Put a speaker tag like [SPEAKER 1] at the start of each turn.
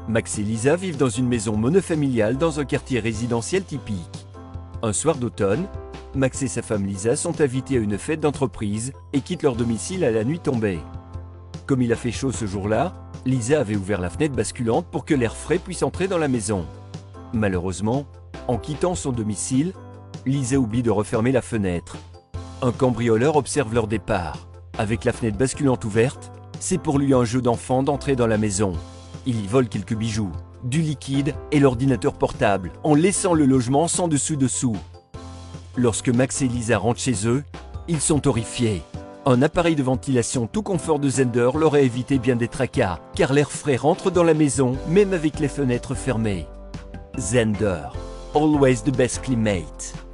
[SPEAKER 1] Max et Lisa vivent dans une maison monofamiliale dans un quartier résidentiel typique. Un soir d'automne, Max et sa femme Lisa sont invités à une fête d'entreprise et quittent leur domicile à la nuit tombée. Comme il a fait chaud ce jour-là, Lisa avait ouvert la fenêtre basculante pour que l'air frais puisse entrer dans la maison. Malheureusement, en quittant son domicile, Lisa oublie de refermer la fenêtre. Un cambrioleur observe leur départ. Avec la fenêtre basculante ouverte, c'est pour lui un jeu d'enfant d'entrer dans la maison. Il y vole quelques bijoux, du liquide et l'ordinateur portable, en laissant le logement sans dessus-dessous. Lorsque Max et Lisa rentrent chez eux, ils sont horrifiés. Un appareil de ventilation tout confort de Zehnder leur a évité bien des tracas, car l'air frais rentre dans la maison, même avec les fenêtres fermées. Zehnder, always the best climate.